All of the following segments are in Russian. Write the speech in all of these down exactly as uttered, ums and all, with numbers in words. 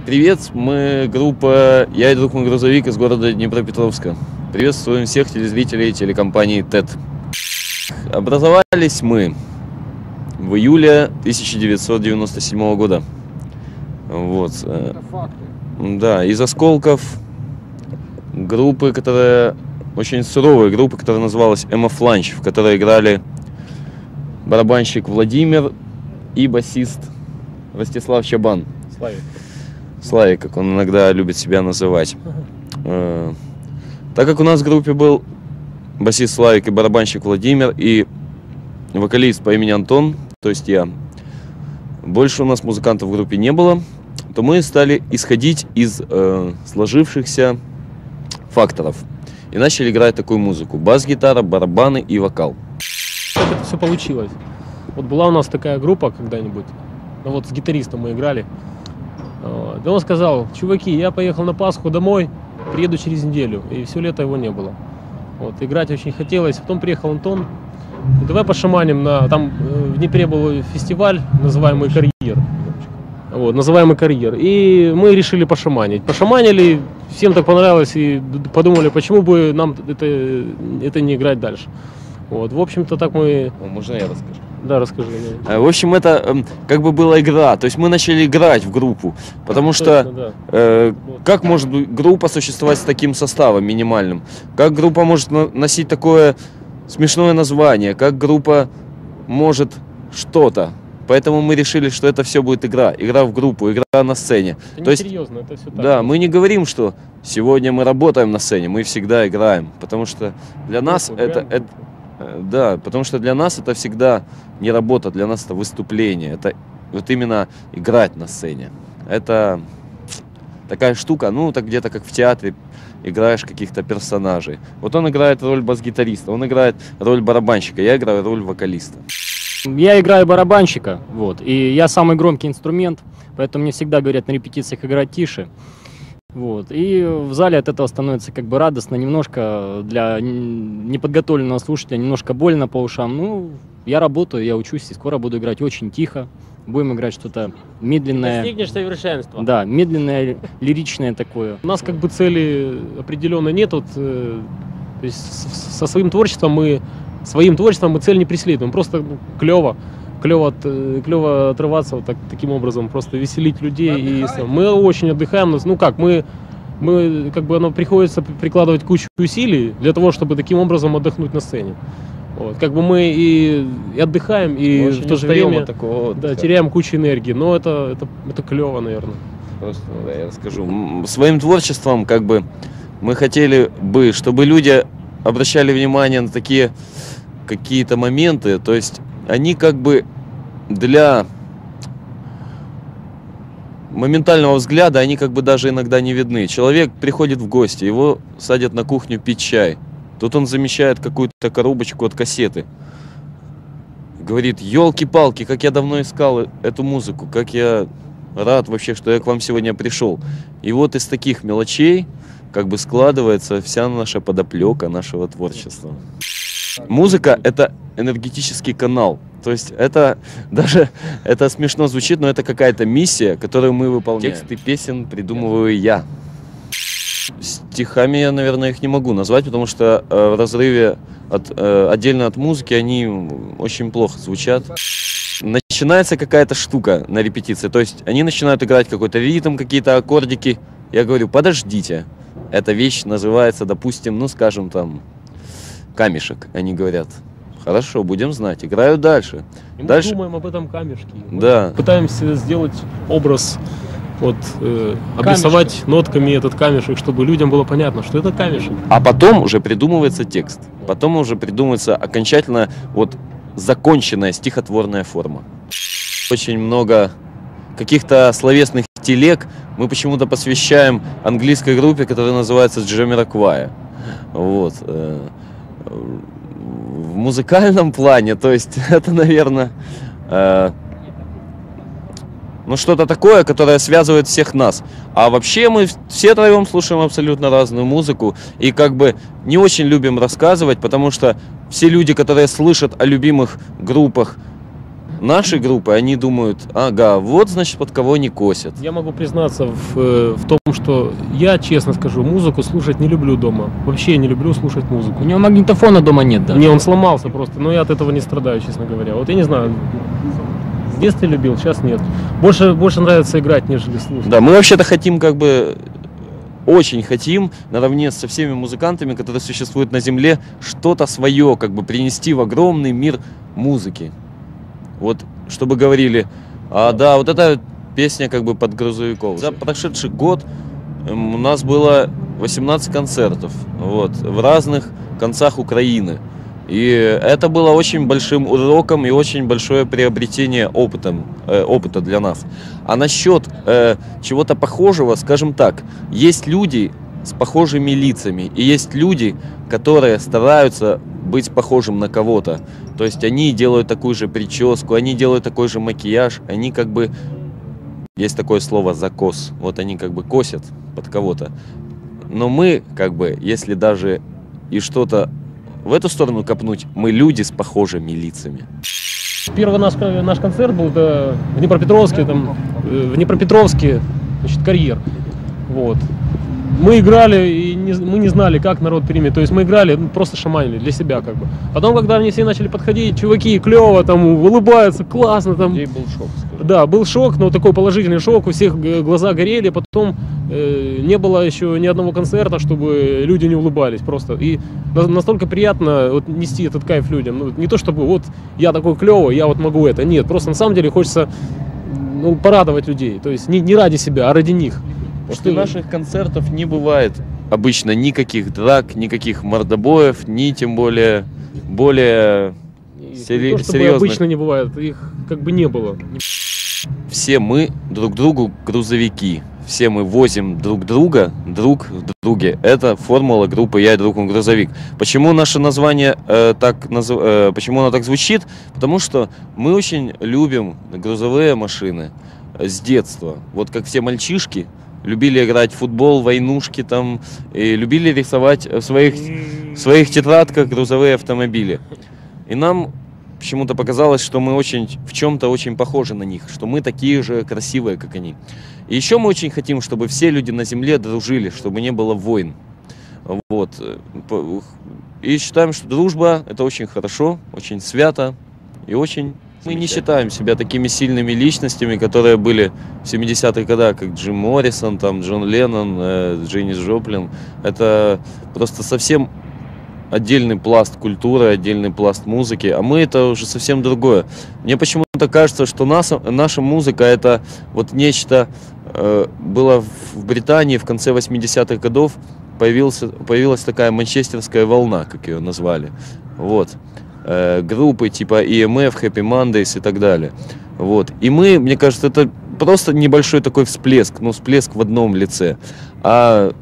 Привет, мы группа «Я и друг мой грузовик» из города Днепропетровска. Приветствуем всех телезрителей телекомпании ТЭТ. Образовались мы в июле тысяча девятьсот девяносто седьмого года. Вот. Да, из осколков группы, которая очень суровая группа, которая называлась эм эф Lunch, в которой играли барабанщик Владимир и басист Ростислав Чабан. Славик. Славик, как он иногда любит себя называть. Uh-huh. Так как у нас в группе был басист Славик и барабанщик Владимир и вокалист по имени Антон, то есть я, больше у нас музыкантов в группе не было, то мы стали исходить из э, сложившихся факторов и начали играть такую музыку: бас-гитара, барабаны и вокал. Как это все получилось? Вот была у нас такая группа когда-нибудь, ну вот с гитаристом мы играли. Да он сказал: чуваки, я поехал на Пасху домой, приеду через неделю. И все лето его не было. Вот, играть очень хотелось. Потом приехал Антон. Давай пошаманим на... Там в Днепре был фестиваль, называемый «Карьер». Вот, называемый «Карьер». И мы решили пошаманить. Пошаманили, всем так понравилось. И подумали, почему бы нам это, это не играть дальше. Вот, в общем-то, так мы... О, можно я расскажу? Да, расскажи. В общем, это как бы была игра. То есть мы начали играть в группу. Потому что Точно, да. э, как может группа существовать с таким составом минимальным? Как группа может носить такое смешное название? Как группа может что-то? Поэтому мы решили, что это все будет игра. Игра в группу, игра на сцене. Это То есть, серьезно, это все так. Да, мы не говорим, что сегодня мы работаем на сцене. Мы всегда играем. Потому что для нас группу, это... это Да, потому что для нас это всегда не работа, для нас это выступление. Это вот именно играть на сцене. Это такая штука, ну, так где-то как в театре играешь каких-то персонажей. Вот он играет роль бас-гитариста, он играет роль барабанщика, я играю роль вокалиста. Я играю барабанщика, вот, и я самый громкий инструмент, поэтому мне всегда говорят на репетициях играть тише. Вот. И в зале от этого становится как бы радостно, немножко для неподготовленного слушателя, немножко больно по ушам. Ну, я работаю, я учусь, и скоро буду играть очень тихо. Будем играть что-то медленное. Достигнешь совершенства. Да, медленное, лиричное такое. У нас как бы цели определенно нет. Вот, э, то есть со своим творчеством мы своим творчеством мы цель не преследуем. Просто ну, клево. Клево, клево отрываться вот так, таким образом, просто веселить людей. И мы очень отдыхаем. Ну как, мы, мы как бы оно приходится прикладывать кучу усилий для того, чтобы таким образом отдохнуть на сцене. Вот. Как бы мы и, и отдыхаем, и в то же время такого да, теряем кучу энергии. Но это, это, это клево, наверное. Просто, да, я расскажу. Своим творчеством как бы мы хотели бы, чтобы люди обращали внимание на такие какие-то моменты, то есть они как бы для моментального взгляда, они как бы даже иногда не видны. Человек приходит в гости, его садят на кухню пить чай. Тут он замечает какую-то коробочку от кассеты. Говорит: елки-палки, как я давно искал эту музыку, как я рад вообще, что я к вам сегодня пришел. И вот из таких мелочей как бы складывается вся наша подоплека нашего творчества. Музыка — это энергетический канал. То есть это даже это смешно звучит, но это какая-то миссия, которую мы выполняем. Тексты песен придумываю я. Стихами я, наверное, их не могу назвать, потому что э, в разрыве от, э, отдельно от музыки они очень плохо звучат. Начинается какая-то штука на репетиции, то есть они начинают играть какой-то ритм, какие-то аккордики. Я говорю: подождите, эта вещь называется, допустим, ну скажем там, камешек. Они говорят: хорошо, будем знать, играю дальше. И мы дальше... думаем об этом камешке. Да. Мы пытаемся сделать образ, вот, э, обрисовать нотками этот камешек, чтобы людям было понятно, что это камешек. А потом уже придумывается текст. Потом уже придумывается окончательно вот законченная стихотворная форма. Очень много каких-то словесных телег мы почему-то посвящаем английской группе, которая называется Jamiroquai. Вот. В музыкальном плане, то есть это, наверное, э, ну что-то такое, которое связывает всех нас. А вообще мы все троем слушаем абсолютно разную музыку и как бы не очень любим рассказывать, потому что все люди, которые слышат о любимых группах наши группы, они думают, ага, вот, значит, под кого они косят. Я могу признаться в, в том, что я, честно скажу, музыку слушать не люблю дома. Вообще не люблю слушать музыку. У него магнитофона дома нет, да? Не, он сломался просто, но я от этого не страдаю, честно говоря. Вот я не знаю, с детства любил, сейчас нет. Больше, больше нравится играть, нежели слушать. Да, мы вообще-то хотим как бы... Очень хотим, наравне со всеми музыкантами, которые существуют на Земле, что-то свое, как бы принести в огромный мир музыки. Вот, чтобы говорили, а, да, вот эта песня как бы под грузовиков. За прошедший год у нас было восемнадцать концертов, вот, в разных концах Украины. И это было очень большим уроком и очень большое приобретение опытом, э, опыта для нас. А насчет э, чего-то похожего, скажем так, есть люди с похожими лицами, и есть люди, которые стараются быть похожим на кого-то. То есть они делают такую же прическу, они делают такой же макияж, они как бы, есть такое слово закос, вот они как бы косят под кого-то. Но мы как бы, если даже и что-то в эту сторону копнуть, мы люди с похожими лицами. Первый наш, наш концерт был да, в Днепропетровске, там, в Днепропетровске, значит, карьер. Вот. Мы играли, и не, мы не знали, как народ примет. То есть мы играли, ну, просто шаманили для себя, как бы. Потом, когда они все начали подходить, чуваки, клево, там, улыбаются, классно, там. Людей был шок, скажем. Да, был шок, но такой положительный шок, у всех глаза горели. Потом э, не было еще ни одного концерта, чтобы люди не улыбались просто. И настолько приятно вот, нести этот кайф людям. Ну, не то чтобы вот я такой клевый, я вот могу это. Нет, просто на самом деле хочется ну, порадовать людей. То есть не, не ради себя, а ради них. После наших концертов не бывает обычно никаких драк, никаких мордобоев, ни тем более более сери- не то, чтобы серьезных. Обычно не бывает, их как бы не было. Все мы друг другу грузовики. Все мы возим друг друга, друг в друге. Это формула группы «Я и друг мой грузовик». Почему наше название э, так, назв... э, почему оно так звучит? Потому что мы очень любим грузовые машины с детства. Вот как все мальчишки любили играть в футбол, войнушки там, и любили рисовать в своих, в своих тетрадках грузовые автомобили. И нам почему-то показалось, что мы очень в чем-то очень похожи на них, что мы такие же красивые, как они. И еще мы очень хотим, чтобы все люди на земле дружили, чтобы не было войн. Вот. И считаем, что дружба — это очень хорошо, очень свято и очень... Мы не считаем себя такими сильными личностями, которые были в семидесятых годах, как Джим Моррисон, там, Джон Леннон, э, Дженнис Джоплин. Это просто совсем отдельный пласт культуры, отдельный пласт музыки, а мы это уже совсем другое. Мне почему-то кажется, что наша, наша музыка это вот нечто э, было в Британии в конце восьмидесятых годов, появился, появилась такая манчестерская волна, как ее назвали. Вот. Группы типа и эм эф, Happy Mondays и так далее. Вот. И мы, мне кажется, это просто небольшой такой всплеск, ну всплеск в одном лице. А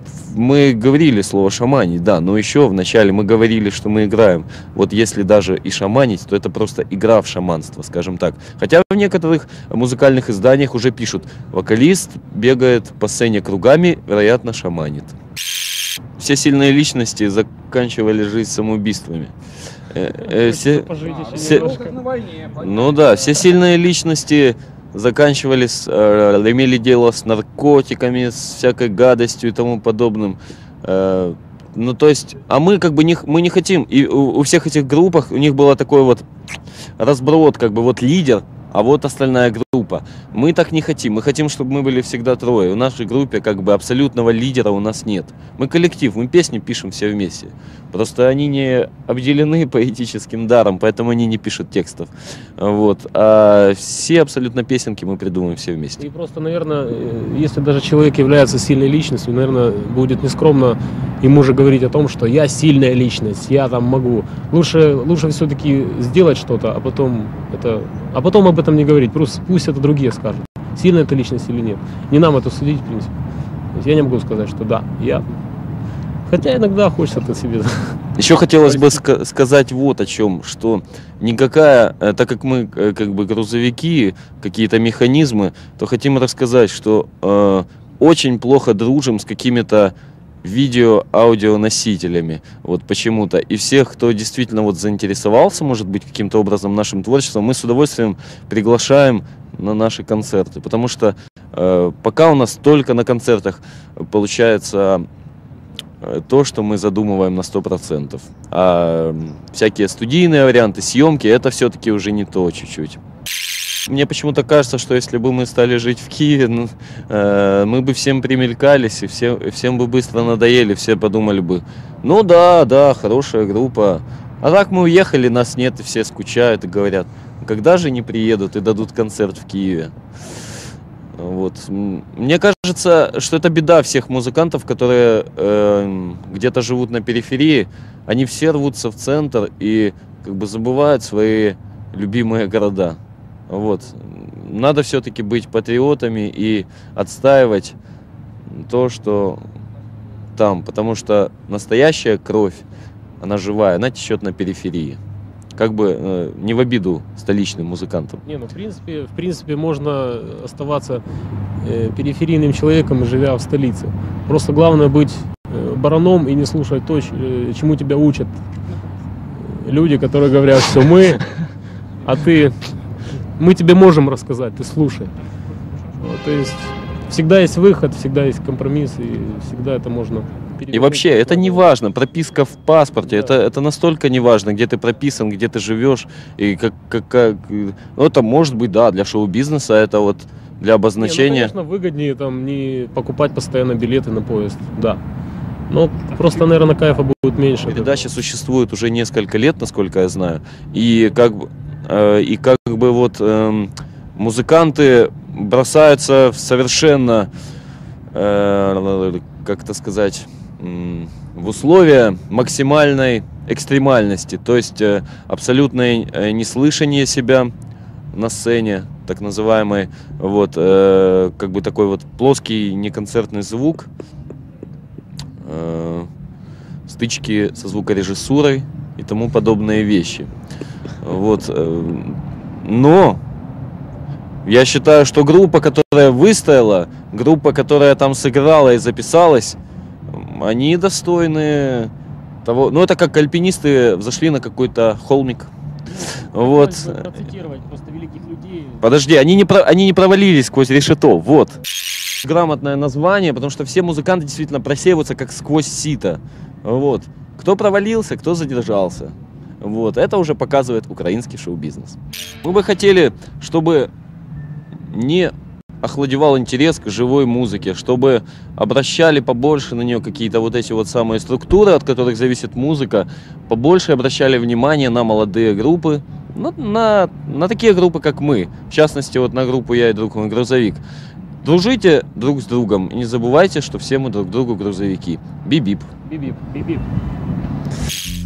мы говорили слово шаманить, да, но еще вначале мы говорили, что мы играем. Вот если даже и шаманить, то это просто игра в шаманство, скажем так. Хотя в некоторых музыкальных изданиях уже пишут, вокалист бегает по сцене кругами, вероятно, шаманит. Все сильные личности заканчивали жизнь самоубийствами. Э, э, все, все, ну да, все сильные личности заканчивались, э, имели дело с наркотиками, с всякой гадостью и тому подобным. Э, ну то есть, а мы как бы не, мы не хотим, и у, у всех этих группах у них было такой вот разброд, как бы вот лидер, а вот остальная группа. Мы так не хотим. Мы хотим, чтобы мы были всегда трое. В нашей группе как бы абсолютного лидера у нас нет. Мы коллектив, мы песни пишем все вместе. Просто они не обделены поэтическим даром, поэтому они не пишут текстов. Вот. А все абсолютно песенки мы придумываем все вместе. И просто, наверное, если даже человек является сильной личностью, наверное, будет нескромно ему же говорить о том, что я сильная личность, я там могу. Лучше, лучше все-таки сделать что-то, а потом это, а потом об этом не говорить. Просто пусть это другие скажут, сильная это личность или нет. Не нам это судить, в принципе. То есть я не могу сказать, что да, я. Хотя иногда хочется это себе. Еще хотелось бы ска- сказать вот о чем, что никакая, так как мы как бы грузовики, какие-то механизмы, то хотим рассказать, что э, очень плохо дружим с какими-то видео-аудионосителями, вот почему-то. И всех, кто действительно вот заинтересовался, может быть, каким-то образом нашим творчеством, мы с удовольствием приглашаем на наши концерты. Потому что э, пока у нас только на концертах получается э, то, что мы задумываем на сто процентов. А э, всякие студийные варианты, съемки, это все-таки уже не то чуть-чуть. Мне почему-то кажется, что если бы мы стали жить в Киеве, ну, э, мы бы всем примелькались, и все, всем бы быстро надоели, все подумали бы, ну да, да, хорошая группа. А так мы уехали, нас нет, и все скучают и говорят, когда же не приедут и дадут концерт в Киеве. Вот. Мне кажется, что это беда всех музыкантов, которые э, где-то живут на периферии, они все рвутся в центр и как бы забывают свои любимые города. Вот. Надо все-таки быть патриотами и отстаивать то, что там, потому что настоящая кровь, она живая, она течет на периферии. Как бы э, не в обиду столичным музыкантам. Не, ну в принципе, в принципе можно оставаться э, периферийным человеком, живя в столице. Просто главное быть э, бараном и не слушать то, чему тебя учат люди, которые говорят, что мы, а ты... Мы тебе можем рассказать, ты слушай. Вот, то есть всегда есть выход, всегда есть компромисс, и всегда это можно перевернуть. И вообще, это не важно, прописка в паспорте, да. это, это настолько не важно, где ты прописан, где ты живешь, и как, как, как, ну, это может быть, да, для шоу-бизнеса, это вот для обозначения. Не, ну, конечно, выгоднее там не покупать постоянно билеты на поезд, да. Но просто, наверное, кайфа будет меньше. Передача существует уже несколько лет, насколько я знаю, и как бы... И как бы вот э, музыканты бросаются в совершенно, э, как это сказать, э, в условия максимальной экстремальности, то есть э, абсолютное э, неслышание себя на сцене, так называемый, вот, э, как бы такой вот плоский неконцертный звук, э, стычки со звукорежиссурой и тому подобные вещи. Вот. Но я считаю, что группа, которая выстояла, группа, которая там сыграла и записалась, они достойны того. Ну, это как альпинисты взошли на какой-то холмик. Вот. Просто великих людей. Подожди, они не, про... они не провалились сквозь решето. Вот. Грамотное название, потому что все музыканты действительно просеиваются как сквозь сито. Вот. Кто провалился, кто задержался. Вот, это уже показывает украинский шоу-бизнес. Мы бы хотели, чтобы не охладевал интерес к живой музыке, чтобы обращали побольше на нее какие-то вот эти вот самые структуры, от которых зависит музыка, побольше обращали внимание на молодые группы, на, на, на такие группы, как мы. В частности, вот на группу «Я и друг мой грузовик». Дружите друг с другом и не забывайте, что все мы друг другу грузовики. Би-бип. Би-бип, би-бип.